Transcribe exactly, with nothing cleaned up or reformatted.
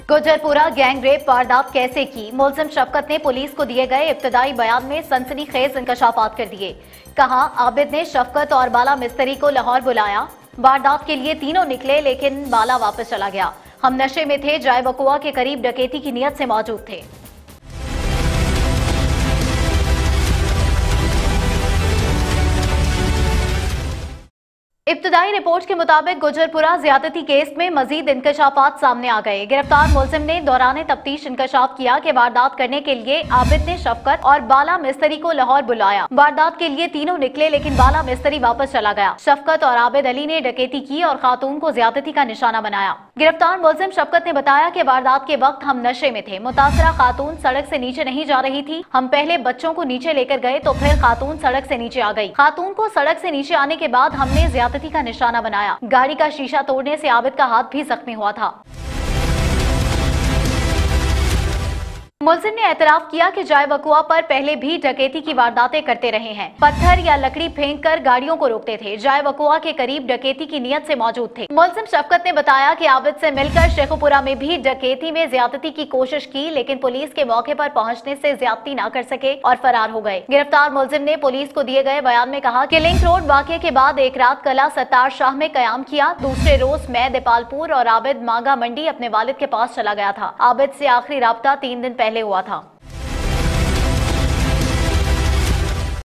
Gujarpura gang rape वारदात कैसे की, मुलजिम शफकत ने पुलिस को दिए गए इब्तदाई बयान में सनसनीखेज इंकशाफात कर दिए। कहा, आबिद ने शफकत और बाला मिस्त्री को लाहौर बुलाया। वारदात के लिए तीनों निकले लेकिन बाला वापस चला गया। हम नशे में थे, जाय वकुआ के करीब डकैती की नीयत से मौजूद थे। इब्तदाई रिपोर्ट के मुताबिक गुजरपुरा ज्यादती केस में मजीद इंकशाफात सामने आ गए। गिरफ्तार मुलजिम ने दौरान तफ्तीश इंकशाफ किया कि वारदात करने के लिए आबिद ने शफकत और बाला मिस्त्री को लाहौर बुलाया। वारदात के लिए तीनों निकले लेकिन बाला मिस्त्री वापस चला गया। शफकत और आबिद अली ने डकैती की और खातून को ज्यादती का निशाना बनाया। गिरफ्तार मुलजिम शफकत ने बताया कि वारदात के वक्त हम नशे में थे। मुतासरा खातून सड़क से नीचे नहीं जा रही थी। हम पहले बच्चों को नीचे लेकर गए तो फिर खातून सड़क से नीचे आ गई। खातून को सड़क से नीचे आने के बाद हमने ज्यादती का निशाना बनाया। गाड़ी का शीशा तोड़ने से आबिद का हाथ भी जख्मी हुआ था। मुलजिम ने एतराफ किया कि जाय वकुआ पर पहले भी डकैती की वारदातें करते रहे हैं। पत्थर या लकड़ी फेंक कर गाड़ियों को रोकते थे। जाय वकुआ के करीब डकैती की नीयत से मौजूद थे। मुलजिम शफकत ने बताया कि आबिद से मिलकर शेखुपुरा में भी डकैती में ज्यादती की कोशिश की लेकिन पुलिस के मौके पर पहुंचने से ज्यादती न कर सके और फरार हो गए। गिरफ्तार मुलजिम ने पुलिस को दिए गए बयान में कहा कि लिंक रोड वाक़े के बाद एक रात कला सत्तार शाह में कयाम किया। दूसरे रोज मैं दीपालपुर और आबिद मांगा मंडी अपने वालिद के पास चला गया था। आबिद से आखिरी राब्ता तीन दिन पहले हुआ था।